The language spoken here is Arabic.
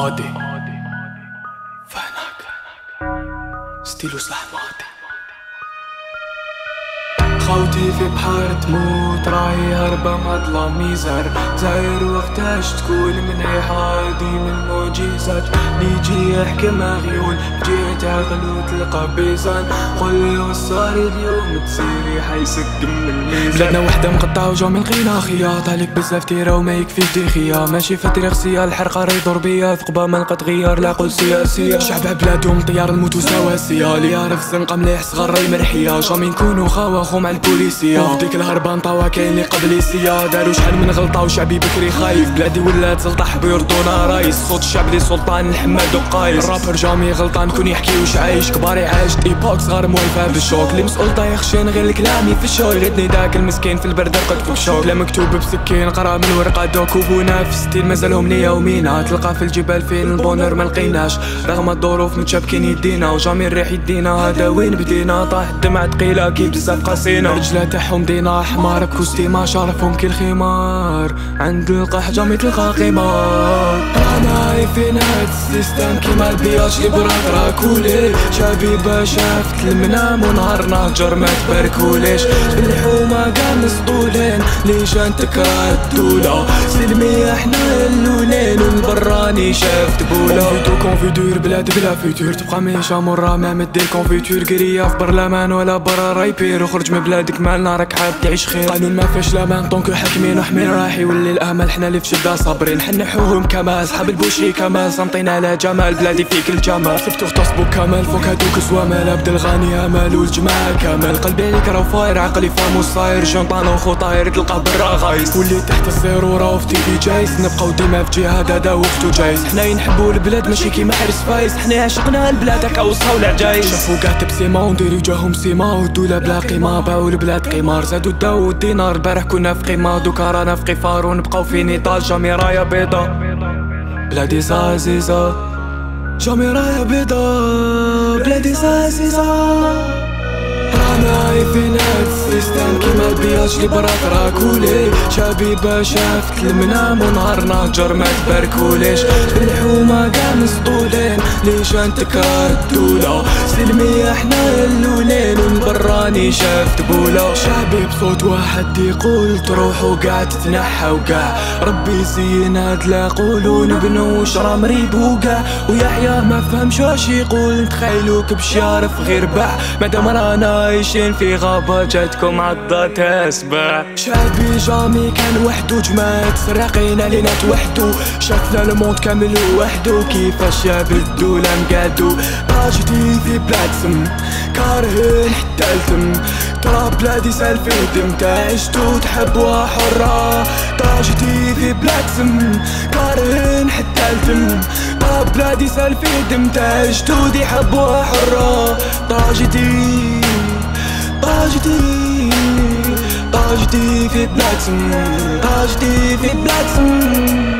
ماضي فهناك ستيلو سلاح ماضي. خوتي في بحر تموت راهي هربة مطلع ميزر زاير وقتاش تكون منيح عادي من المعجزات نيجي يحكم غيون بجي تعقل وتلقى بيزان قولي وصار اليوم تصيري حيسك من الميزان. بلادنا وحدة مقطعة وجو من قينا خياط عليك بزاف تيرا وما يكفيش ديخيا ماشي فترة خصية الحرقة راه يدور بيا ثقبة ما لقى تغير لا قول سياسية شعب بلادهم طيار الموت وسواسية اللي يعرف الزنقة مليح صغار راي مرحية جامي نكونو خاوة خو مع البوليسية وفديك الهربان طوا كاين لي قبليسية دارو شحال من غلطة وشعبي بكري خايف بلادي ولات سلطح بيردونا رايس صوت الشعب لي سلطان الحماد وقايس الرابر جامي غلطان كون يحكي وش عايش كباري عايش ايبوك صغار موالفة بالشوك اللي مسؤول طايح خشين غير الكلامي في الشو يغدني داك المسكين في البرد رقد في الشوك لا مكتوب بسكين قرا من ورقة دوك وبونا في ستيل مازالهم ليا يومينا تلقى في الجبال فين البونر ما لقيناش رغم الظروف متشابكين يدينا وجامي الريح يدينا هذا وين بدينا طاح الدمعة تقيلة كي بزاف قاسينا رجلة تاعهم دينا حمار بكوستيما شارفهم كي الخمار عند القح جامي تلقى قمار رانا عايفين هاد السيستم كيما البياج ابراك راكولي شبيبة شافت المنام ونهارنا هجر ما تباركوليش بالحومة قاع مسطولين ليجان تكره الدولة سلمي احنا اللونين والبراني شاف تبولة كونفيتور بلاد بلا فيتور تبقى ميشا مرة ما مدير كونفيتور قرية في برلمان ولا برا رايبير وخرج من بلادك مالنا راك حاب تعيش خير قانون ما فيش لامان طونك حاكمين وحمين راح يولي الامل حنا اللي في شدة صابرين حنحوهم كمال صحاب البوشي كمال صامتين على جمال بلادي فيك الجمال سبتو اغتصبو كمال فوق هادوك زوامل عبد الغني امل والجماعة كامل قلبي عليك راه فاير عقلي فامو صاير جنطان وخو طاير تلقى برا غايس ولي تحت الزيرو راه في تيفي جايس نبقاو ديما في جهاد هذا وقتو جايس حنا نحبو البلاد ماشي كيما حارس فايس حنا عشقنا البلاد هكا وصاو العجايز شافو كاع تبسيمة ونديرو جاهم سيما والدولة بلا قيمة باعو البلاد قمار زادو داو الدينار البارح كنا في قيمة دوكا رانا في قفار ونبقاو في نضال جامي رايا بيضا بلادي عزيزة جامي رايا بيضا بلادي عزيزة رانا عايفين هاد السيستم كيما البياج اللي براك راكولي شبيبة شافت المنام ونهارنا هجر ما تباركوليش بالحومة قاع مسطولين ليجان تكره الدولة سلمي احنا اللونين والبراني شاف تبولة شعبي بصوت واحد يقول تروحوا قاع تتنحى وقاع ربي يزين هاد العقول ونبنو شرا مريب وقاع ويحيى ما فهمش واش يقول نتخيلوك بشارف غير باع مادام رانا عايشين في غابة جاتكم عضات اسباع شعبي جامي كان وحدو جماعة سراقينا لينا توحدو شافنا الموند كامل وحدو كيفاش شعب الدولة مقادو طاجتي في بلاد سم كارهين حتى التم ترى بلادي سالفي دم تعيشتو تحبوها حرة طاجتي في بلاد سم كارهين حتى التم ترى بلادي سالفي دم تعيشتو دي حبوها حرة طاجتي طاجتي في بلاد سم طاجتي في بلاد سم